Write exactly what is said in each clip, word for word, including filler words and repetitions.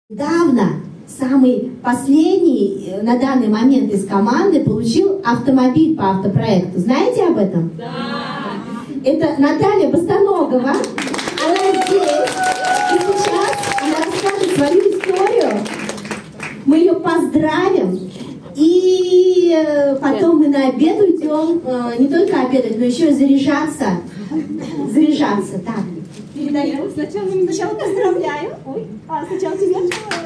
Недавно самый последний на данный момент из команды получил автомобиль по автопроекту. Знаете об этом? Да. Это Наталья Бостаногова. Она здесь. И сейчас она расскажет свою историю. Мы ее поздравим. И потом мы на обед уйдем. Не только обедать, но еще и заряжаться. Заряжаться. Так. Передаю. Сначала, сначала поздравляю. Ой, а сначала тебе.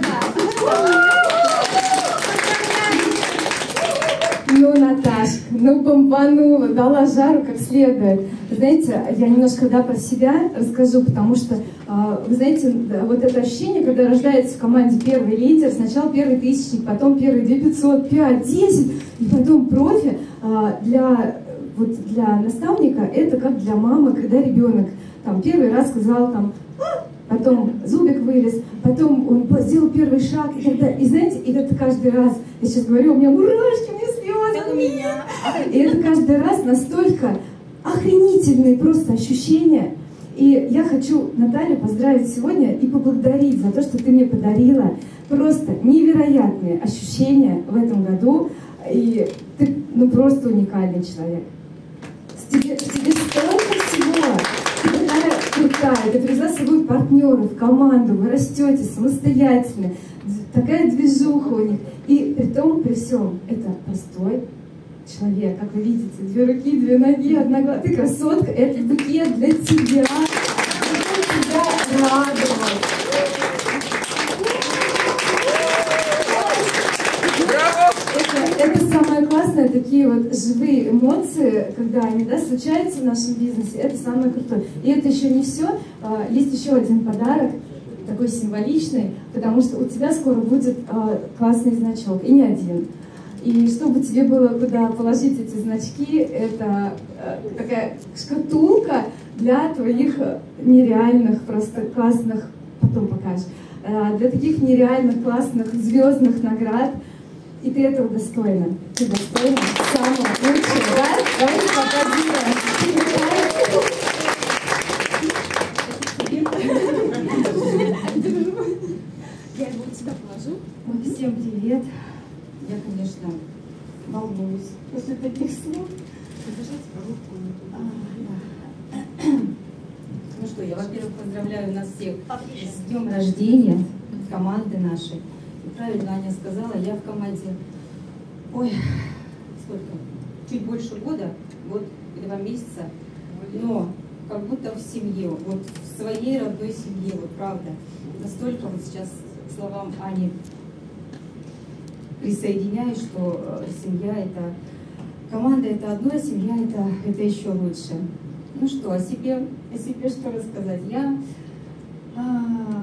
Ну, Наташка, ну бомбанула, дала жару как следует. Знаете, я немножко, да, про себя расскажу, потому что, вы знаете, вот это ощущение, когда рождается в команде первый лидер, сначала первый тысячник, потом первый две пятьсот, пять, десять, и потом профи, для, вот, для наставника это как для мамы, когда ребенок там первый раз сказал там, а! Потом зубик вылез, потом он сделал первый шаг, и, тогда, и знаете, и это каждый раз, я сейчас говорю, у меня мурашки, у меня слезы, у меня. И это каждый раз настолько охренительные просто ощущения. И я хочу Наталью поздравить сегодня и поблагодарить за то, что ты мне подарила просто невероятные ощущения в этом году. И ты, ну, просто уникальный человек. В тебе, в тебе столько всего. Ты такая крутая, ты привезла с собой партнеров, команду, вы растете самостоятельно. Такая движуха у них. И при том, при всем, это простой человек, как вы видите, две руки, две ноги, одна глаза. Ты красотка, это букет для тебя. Я тебя радовала. Это, это самое классное, такие вот живые эмоции, когда они, да, случаются в нашем бизнесе, это самое крутое. И это еще не все, есть еще один подарок, такой символичный, потому что у тебя скоро будет классный значок, и не один. И чтобы тебе было куда положить эти значки, это такая шкатулка для твоих нереальных, просто классных, потом покажешь, для таких нереальных, классных, звездных наград. И ты этого достойна. Ты достойна самого лучшего, да? Давайте поаплодируем. Я его у тебя положу. Всем привет. Я, конечно, волнуюсь после таких слов. Ну что, я, во-первых, поздравляю нас всех с днем рождения команды нашей. И правильно Аня сказала, я в команде, ой, сколько, чуть больше года, год и два месяца, но как будто в семье, вот в своей родной семье, вот правда. Настолько вот сейчас к словам Ани присоединяюсь, что семья это, команда это одно, а семья это, это еще лучше. Ну что, о себе, о себе что рассказать? Я... А,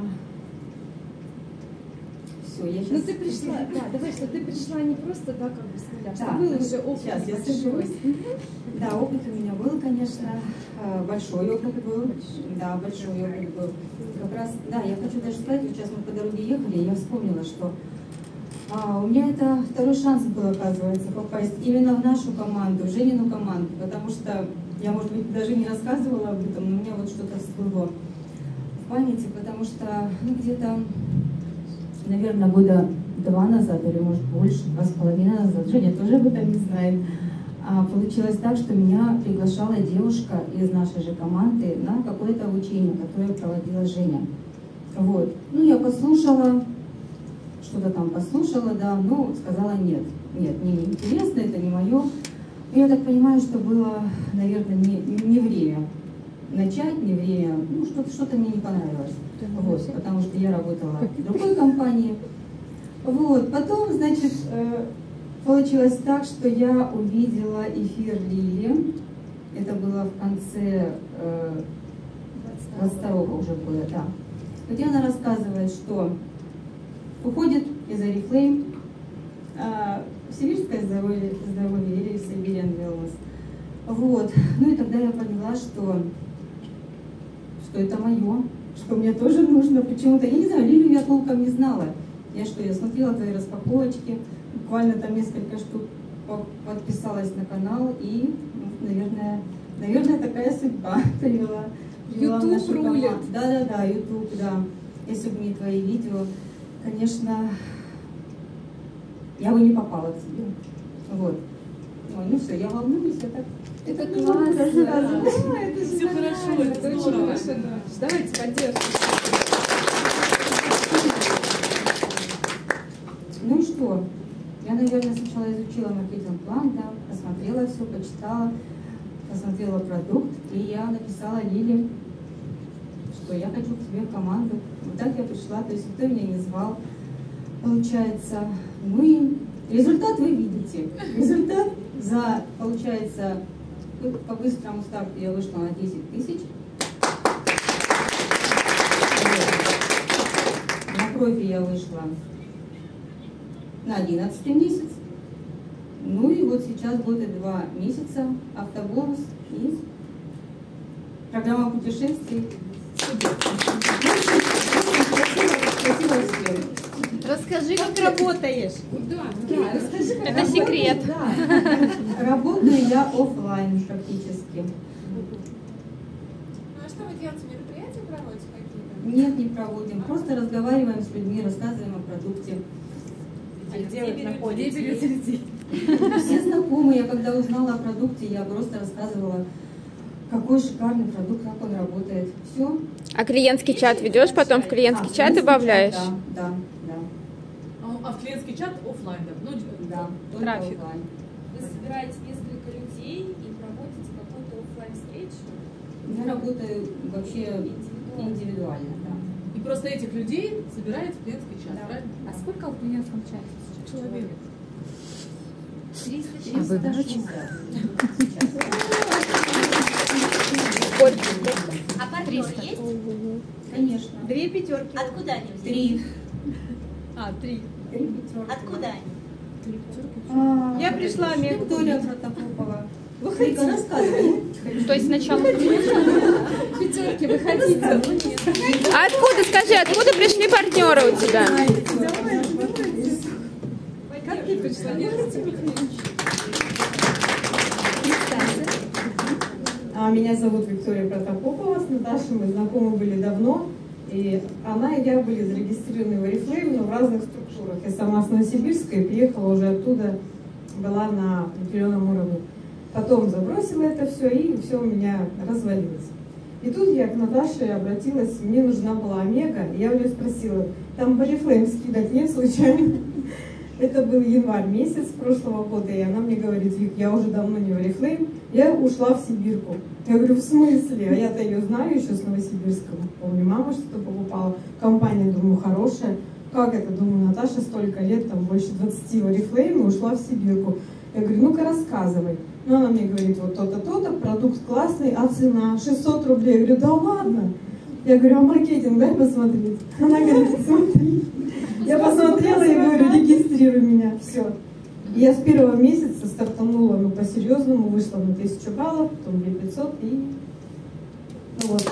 все, я сейчас... Ну ты пришла, да, давай, что ты пришла не просто так, как бы сказать, да, что был уже опыт. Сейчас я сажусь. Да, опыт у меня был, конечно, большой опыт был, да, большой опыт был. Как раз, да, я хочу даже сказать, вот сейчас мы по дороге ехали, и я вспомнила, что а, у меня это второй шанс был, оказывается, попасть именно в нашу команду, в Женину команду, потому что я, может быть, даже не рассказывала об этом, но у меня вот что-то всплыло в памяти, потому что, ну, где-то, наверное, года два назад, или, может, больше, два с половиной назад, Женя тоже об этом не знает, а, получилось так, что меня приглашала девушка из нашей же команды на какое-то обучение, которое проводила Женя. Вот. Ну, я послушала, что-то там послушала, да, но сказала нет. Нет, мне не интересно, это не мое. И я так понимаю, что было, наверное, не, не время начать, не время, ну, что-то что-то мне не понравилось. Вот, потому что я работала в другой компании. Вот, потом, значит, получилось так, что я увидела эфир Лили. Это было в конце двадцать второго уже года, да. Где она рассказывает, что уходит из Oriflame в сибирское здоровье, здоровье или Siberian Wellness. Вот. Ну и тогда я поняла, что, что это мое, что мне тоже нужно. Почему-то, я не знаю, Лилию я толком не знала. Я что, я смотрела твои распаковочки, буквально там несколько штук подписалась на канал и, ну, наверное, наверное, такая судьба привела. YouTube рулит. Да-да-да, YouTube, да. Если бы не твои видео, конечно, я бы не попала к тебе. Вот. Ой, ну все, я волнуюсь, я так... Это классно. Да, это Все хорошо, это очень хорошо. Давайте поддержим. Ну и что? Я, наверное, сначала изучила маркетинг-план, да, посмотрела все, почитала, посмотрела продукт, и я написала Лиле, что я хочу к тебе в команду. Вот так я пришла, то есть никто меня не звал, получается. Ну и результат вы видите. Результат за, получается, по быстрому старту я вышла на десять тысяч. На профи я вышла на одиннадцатый месяц. Ну и вот сейчас год и два месяца, автобонус и программа путешествий. Спасибо всем. Расскажи, как работаешь. Да, да, расскажи, как Это секрет. Да. Работаю я офлайн практически. Ну а что вы делаете? Мероприятия проводите какие-то? Нет, не проводим. Просто разговариваем с людьми, рассказываем о продукте. А где вы находитесь? Где берете людей? Все знакомые, я когда узнала о продукте, я просто рассказывала, какой шикарный продукт, как он работает. Все. А клиентский чат ведешь, потом в клиентский чат добавляешь? Да, да, да. А, а в клиентский чат офлайн, да? Ну, Да, только Трафик. офлайн. Вы собираете несколько людей и проводите какую-то офлайн-встречу? Я работаю вообще индивидуально, да. и просто этих людей собираете в клиентский чат, Да. правильно? А сколько в клиентском чате сейчас человек? триста триста шестьдесят. А партнер есть? Конечно. Две пятерки. Откуда они взялись? Три. А, три. Три пятерки. Откуда они? Я пришла, Мега. Виктория Протопопова. Выходите, рассказывай. То есть сначала... Пятерки, выходите. А откуда, скажи, откуда пришли партнеры у тебя? Как ты пришла? А, Меня зовут Виктория Протопопова, с Наташей мы знакомы были давно, и она и я были зарегистрированы в Oriflame, но в разных структурах. Я сама с Новосибирска и приехала уже оттуда, была на определенном уровне. Потом забросила это все, и все у меня развалилось. И тут я к Наташе обратилась, мне нужна была Омега, и я у нее спросила, там в Oriflame скидок нет случайно? Это был январь месяц прошлого года, и она мне говорит: Вик, я уже давно не в Oriflame, я ушла в Сибирку. Я говорю, в смысле? А я-то ее знаю еще с Новосибирска. Помню, мама что-то покупала. Компания, думаю, хорошая. Как это? Думаю, Наташа столько лет, там больше двадцати в Oriflame, и ушла в Сибирку. Я говорю, ну-ка рассказывай. Ну, она мне говорит, вот то-то, то-то, продукт классный, а цена шестьсот рублей. Я говорю, да ладно. Я говорю, а маркетинг дай посмотреть. Она говорит, смотри. Я посмотрела и говорю, регистрируй меня, все. И я с первого месяца стартанула, ну, по-серьезному, вышла на тысячу баллов, потом две тысячи пятьсот и... Ну вот.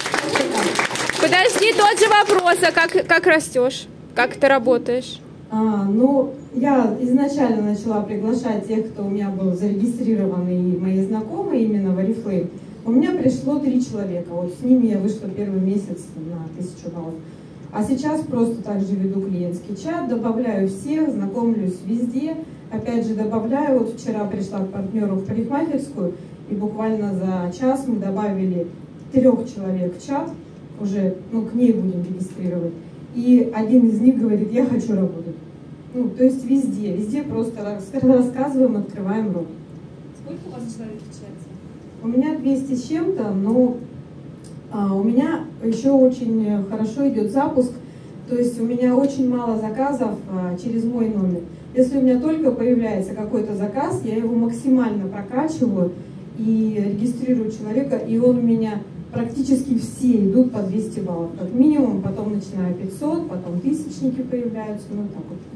Подожди, тот же вопрос, а как, как растешь? Как ты работаешь? А, ну, я изначально начала приглашать тех, кто у меня был зарегистрирован, и мои знакомые именно в Oriflame. У меня пришло три человека, вот с ними я вышла первый месяц на тысячу баллов. А сейчас просто также веду клиентский чат, добавляю всех, знакомлюсь везде. Опять же добавляю, вот вчера пришла к партнеру в парикмахерскую, и буквально за час мы добавили трех человек в чат, уже, ну, к ней будем регистрировать. И один из них говорит, я хочу работать. Ну, то есть везде, везде просто рассказываем, открываем рот. Сколько у вас человек в чате? У меня двести с чем-то, но а, у меня еще очень хорошо идет запуск. То есть у меня очень мало заказов а, через мой номер. Если у меня только появляется какой-то заказ, я его максимально прокачиваю и регистрирую человека, и он у меня практически все идут по двести баллов, как минимум, потом начинаю пятьсот, потом тысячники появляются, ну так вот.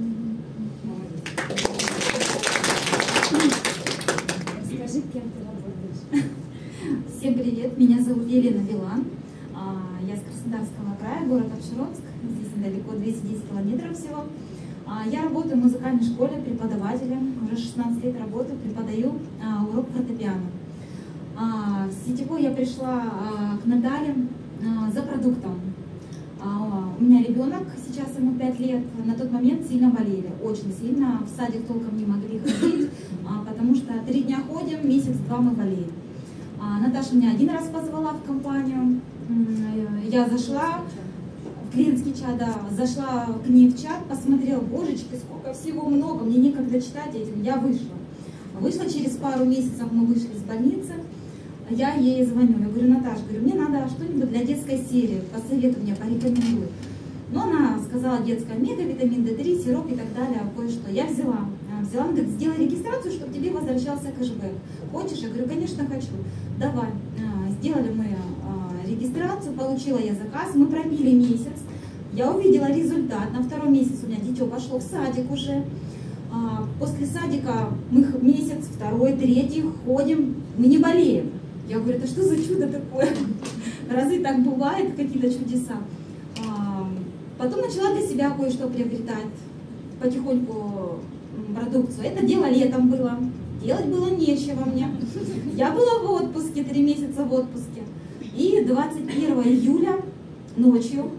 Скажи, кем ты работаешь? Всем привет, меня зовут Елена Вилан, я из Краснодарского края, город Апшеронск, здесь недалеко, двести десять километров всего. Я работаю в музыкальной школе преподавателем, уже шестнадцать лет работаю, преподаю урок фортепиано. В сетевой я пришла к Наталье за продуктом. А, у меня ребенок, сейчас ему пять лет, на тот момент сильно болели, очень сильно. В садик толком не могли ходить, а, потому что три дня ходим, месяц-два мы болеем. А, Наташа меня один раз позвала в компанию. Я зашла в клиентский чат, да, зашла к ней в чат, посмотрела, божечки, сколько всего много, мне некогда читать этим, я вышла. Вышла через пару месяцев, мы вышли из больницы, я ей звоню, я говорю, Наташа, говорю, мне надо что-нибудь для детской серии, посоветуй мне, порекомендуй. Но она сказала, детская омега, витамин дэ три, сироп и так далее, кое-что. Я взяла, взяла, она говорит, сделай регистрацию, чтобы тебе возвращался кэшбэк. Хочешь? Я говорю, конечно, хочу. Давай. Сделали мы регистрацию, получила я заказ, мы пробили месяц, я увидела результат, на второй месяц у меня дитё пошло в садик уже. После садика мы месяц, второй, третий ходим, мы не болеем. Я говорю, это что за чудо такое? Разве так бывает, какие-то чудеса? Потом начала для себя кое-что приобретать, потихоньку продукцию. Это дело летом было, делать было нечего мне. Я была в отпуске, три месяца в отпуске. И двадцать первого июля ночью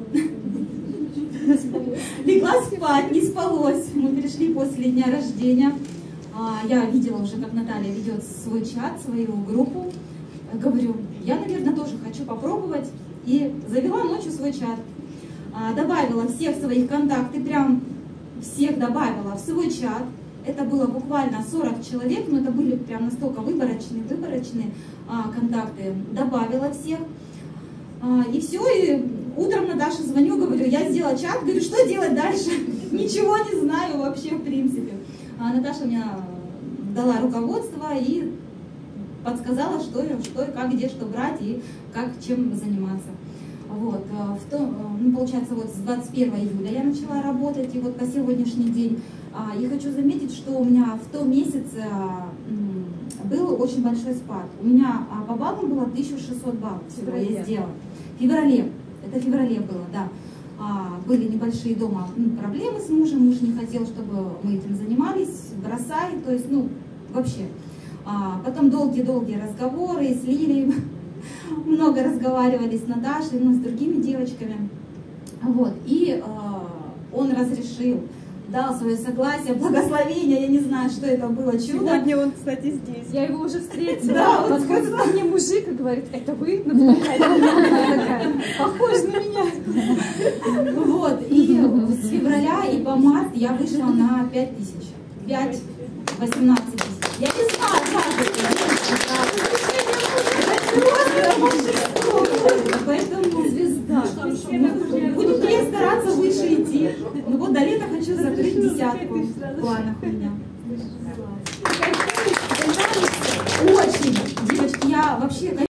легла спать, не спалось. Мы пришли после дня рождения. Я видела уже, как Наталья ведет свой чат, свою группу. Говорю, я, наверное, тоже хочу попробовать. И завела ночью свой чат. Добавила всех своих контактов, прям всех добавила в свой чат. Это было буквально сорок человек, но это были прям настолько выборочные, выборочные а, контакты. Добавила всех. А, и все, и утром Наташе звоню, говорю, я сделала чат, говорю, что делать дальше? Ничего не знаю вообще в принципе. А Наташа мне дала руководство и подсказала, что, что, как, где, что брать и как, чем заниматься. Вот, в том, ну, получается, вот с двадцать первого июля я начала работать, и вот по сегодняшний день. И хочу заметить, что у меня в том месяце был очень большой спад. У меня по баллам было тысяча шестьсот баллов всего я сделала. В феврале, это в феврале было, да. Были небольшие дома проблемы с мужем, муж не хотел, чтобы мы этим занимались, бросай, то есть, ну, вообще. Потом долгие-долгие разговоры с Лилией. Много разговаривали с Наташей, ну, с другими девочками. Вот. И э, он разрешил, дал свое согласие, благословение, я не знаю, что это было, чудо. Сегодня он, кстати, здесь. Я его уже встретила. Да, вот подходит ко мне мужик и говорит, это вы? Ну, такая, похож на меня. Вот. И с февраля и по март я вышла на пять тысяч. пять восемнадцать тысяч. Я не знаю, как это. Поэтому звезда. Буду впредь стараться выше идти. Ну вот до лета хочу закрыть десятку в планах у меня. Очень, девочки, я вообще...